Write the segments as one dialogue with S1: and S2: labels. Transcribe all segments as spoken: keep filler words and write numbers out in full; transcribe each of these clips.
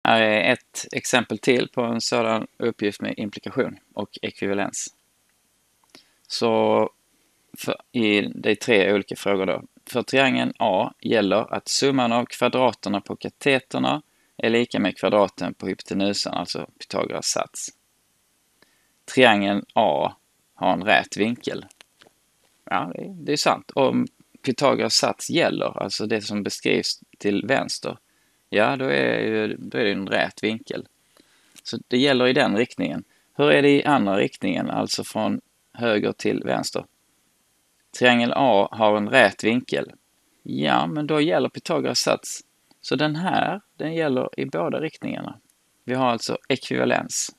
S1: Här är ett exempel till på en sådan uppgift med implikation och ekvivalens. Så för, i, det är tre olika frågor då. För triangeln A gäller att summan av kvadraterna på kateterna är lika med kvadraten på hypotenusan, alltså Pythagoras sats. Triangeln A har en rät vinkel. Ja, det är, det är sant. Om Pythagoras sats gäller, alltså det som beskrivs till vänster, ja, då är, ju, då är det en rät vinkel. Så det gäller i den riktningen. Hur är det i andra riktningen, alltså från höger till vänster? Triangel A har en rät vinkel. Ja, men då gäller Pythagoras sats. Så den här, den gäller i båda riktningarna. Vi har alltså ekvivalens.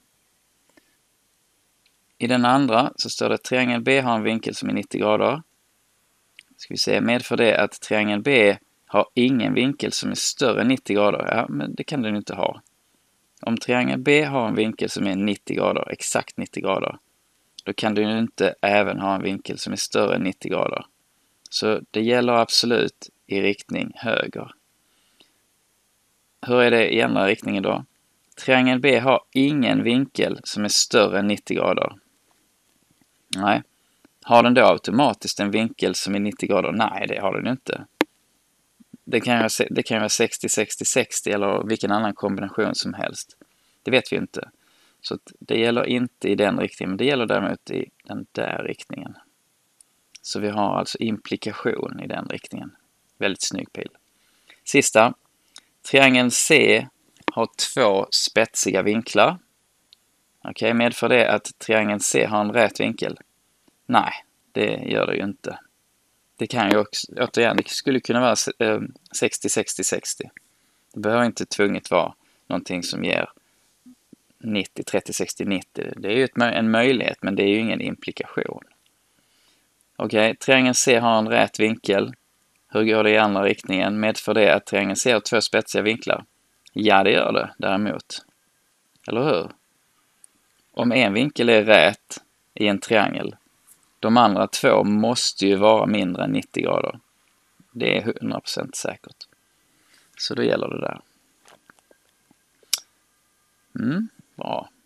S1: I den andra så står det att triangel B har en vinkel som är nittio grader. Ska vi se, medför det att triangel B har ingen vinkel som är större än nittio grader? Ja, men det kan den inte ha. Om triangel B har en vinkel som är nittio grader, exakt nittio grader, då kan den ju inte även ha en vinkel som är större än nittio grader. Så det gäller absolut i riktning höger. Hur är det i andra riktningen då? Triangel B har ingen vinkel som är större än nittio grader. Nej. Har den då automatiskt en vinkel som är nittio grader? Nej, det har den inte. Det kan ju vara, det kan vara sextio sextio sextio eller vilken annan kombination som helst. Det vet vi inte. Så det gäller inte i den riktningen, men det gäller däremot i den där riktningen. Så vi har alltså implikation i den riktningen. Väldigt snygg pil. Sista. Triangeln C har två spetsiga vinklar. Okej, okay, medför det att triangeln C har en rät vinkel? Nej, det gör det ju inte. Det kan ju också, återigen, det skulle kunna vara sextio sextio sextio. Det behöver inte tvunget vara någonting som ger nittio trettio sextio nittio. Det är ju ett, en möjlighet, men det är ju ingen implikation. Okej, okay, triangeln C har en rät vinkel. Hur går det i andra riktningen? Medför det att triangeln C har två spetsiga vinklar? Ja, det gör det däremot. Eller hur? Om en vinkel är rät i en triangel, de andra två måste ju vara mindre än nittio grader. Det är hundra procent säkert. Så då gäller det där. Mm, bra.